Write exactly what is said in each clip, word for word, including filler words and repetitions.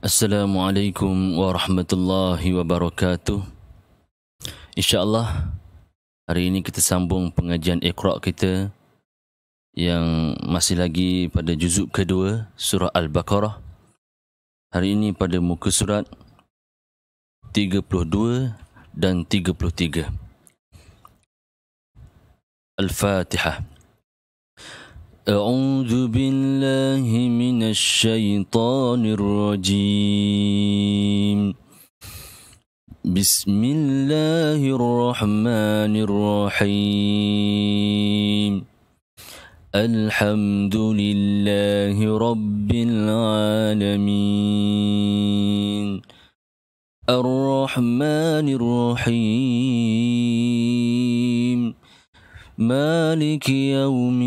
Assalamualaikum warahmatullahi wabarakatuh. InsyaAllah hari ini kita sambung pengajian Iqra' kita yang masih lagi pada juzuk kedua surah Al-Baqarah. Hari ini pada muka surat tiga puluh dua dan tiga puluh tiga. Al-Fatihah. أعوذ بالله من الشيطان الرجيم بسم الله الرحمن الرحيم الحمد لله رب العالمين الرحمن الرحيم مالك يوم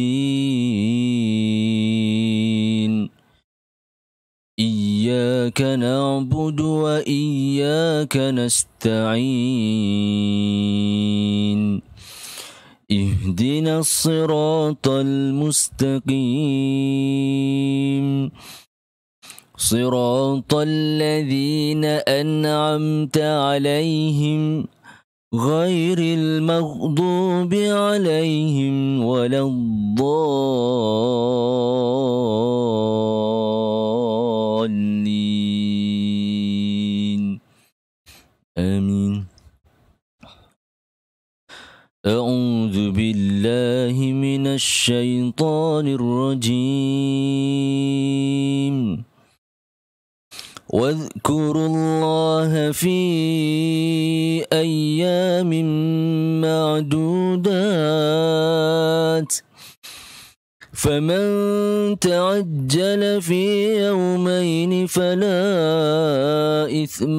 الدين إياك نعبد وإياك نستعين اهدنا الصراط المستقيم صراط الذين أنعمت عليهم غير المغضوب عليهم ولا الضالين آمين. أعوذ بالله من الشيطان الرجيم واذكروا الله في أيام معدودات فمن تعجل في يومين فلا إثم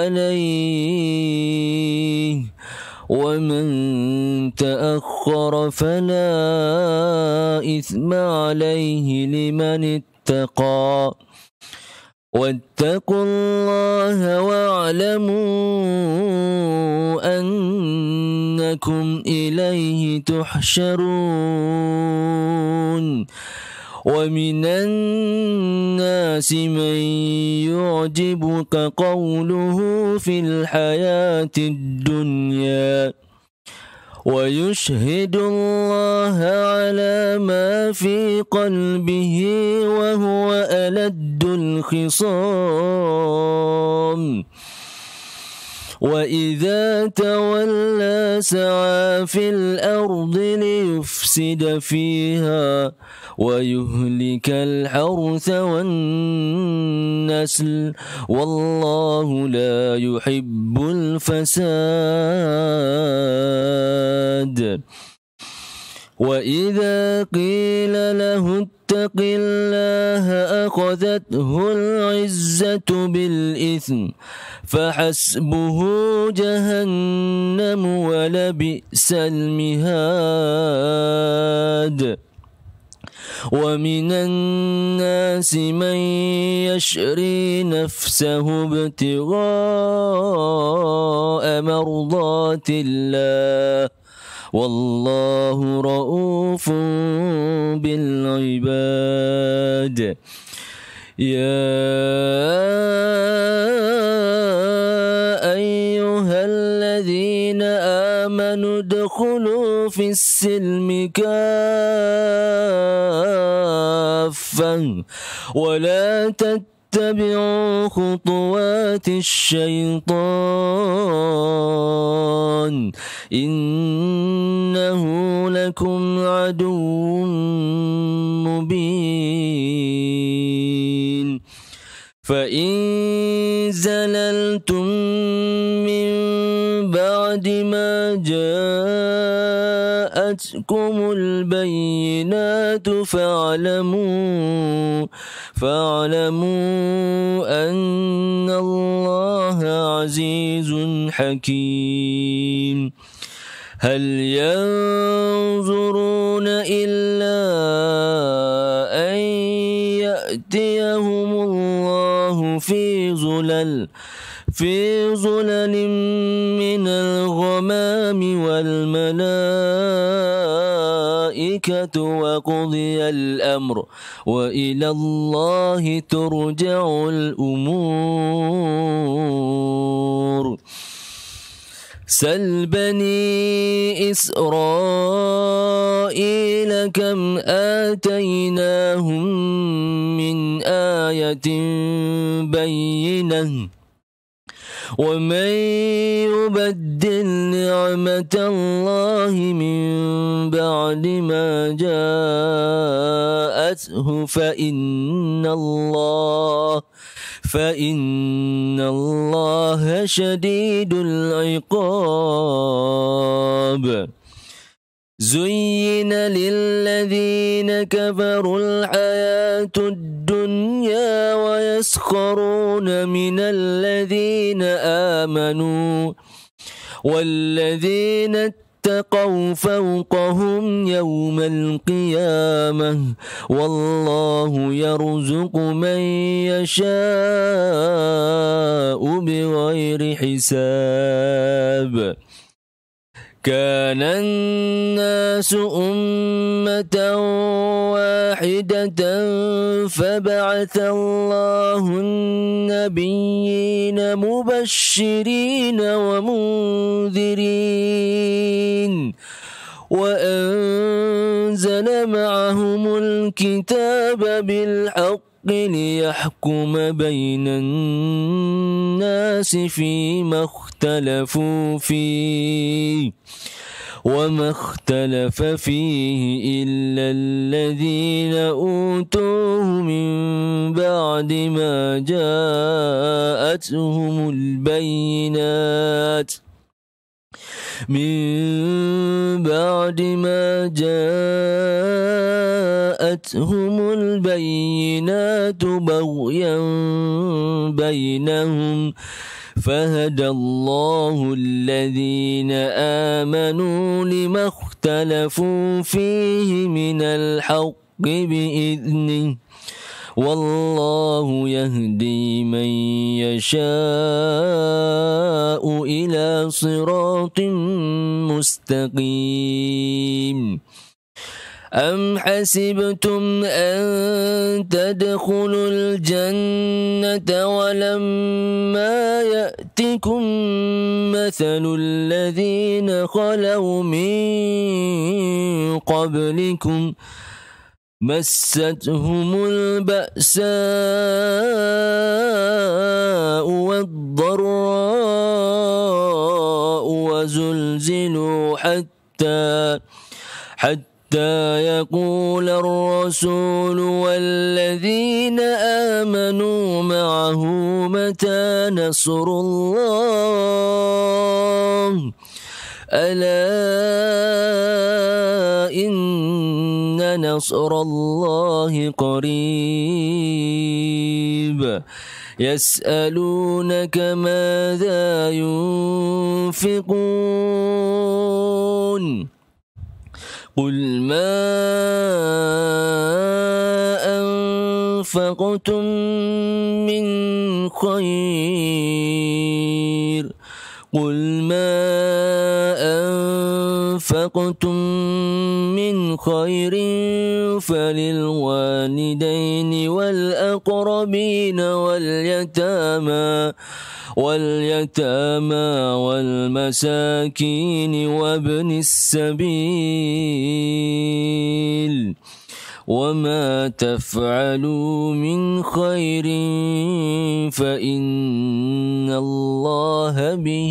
عليه ومن تأخر فلا إثم عليه لمن اتقى واتقوا الله واعلموا أنكم إليه تحشرون ومن الناس من يعجبك قوله في الحياة الدنيا ويشهد الله على ما في قلبه وهو ألد الخصام وإذا تولى سعى في الأرض ليفسد فيها ويهلك الحرث والنسل والله لا يحب الفساد. وإذا قيل له اتق الله أخذته العزة بالإثم فحسبه جهنم ولبئس المهاد. ومن الناس من يشري نفسه ابتغاء مرضات الله والله رؤوف بالعباد. يا أيها الذين آمنوا ادخلوا في السلم كافة ولا تتبعوا خطوات الشيطان إنه لكم عدو مبين. فإن زللتم من بعد ما جاءتكم البينات فاعلموا فاعلموا أن الله عزيز حكيم. هل ينظرون إلا أن يأتيهم الله في ظلل في ظلل من الغمام والملائكة الملائكة وقضي الأمر وإلى الله ترجع الأمور. سل بني إسرائيل كم آتيناهم من آية بينة ومن يبدل نعمة الله من بعد ما جاءته فإن الله فإن الله شديد العقاب. زين للذين كفروا الحياة الدنيا ويسخرون من الذين آمنوا والذين اتقوا فوقهم يوم القيامة والله يرزق من يشاء بغير حساب. كان الناس أمة واحدة فبعث الله النبيين مبشرين ومنذرين وأنزل معهم الكتاب بالحق ليحكم بين الناس فيما اختلفوا فيه وما اختلف فيه إلا الذين أوتوه من بعد ما جاءتهم البينات من بعد ما جاءتهم البينات بغيا بينهم فهدى الله الذين آمنوا لما اختلفوا فيه من الحق بإذنه والله يهدي من يشاء إلى صراط مستقيم. أم حسبتم أن تدخلوا الجنة ولما يأتكم مثل الذين خلوا من قبلكم مستهم البأساء والضراء وزلزلوا حتى حتى يقول الرسول والذين آمنوا معه متى نصر الله ألا إن نصر الله قريب. يسألونك ماذا ينفقون قل ما أنفقتم من خير قل ما أنفقتم من خير فللوالدين والأقربين واليتامى واليتامى والمساكين وابن السبيل وما تفعلوا من خير فإن الله به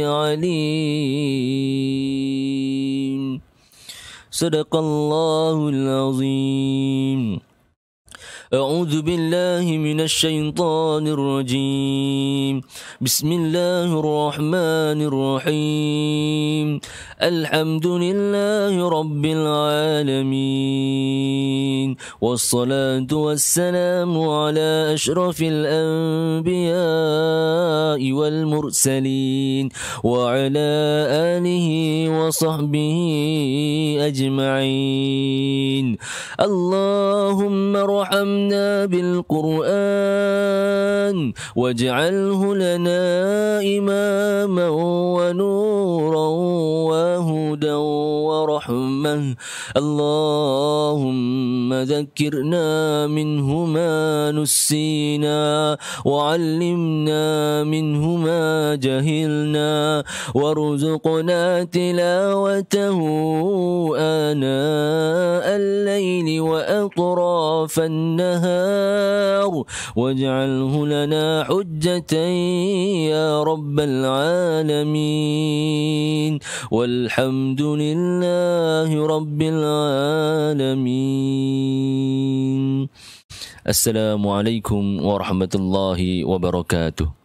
عليم. صدق الله العظيم. أعوذ بالله من الشيطان الرجيم. بسم الله الرحمن الرحيم. الحمد لله رب العالمين والصلاة والسلام على أشرف الأنبياء والمرسلين وعلى آله وصحبه أجمعين. اللهم ارحمنا بالقرآن واجعله لنا إماما ونورا وهدى ورحمة. اللهم ذكرنا منه ما نسينا وعلمنا منه ما جهلنا وارزقنا تلاوته آناء الليل وأطراف النهار واجعله لنا حجة يا رب العالمين والحمد لله رب العالمين. السلام عليكم ورحمة الله وبركاته.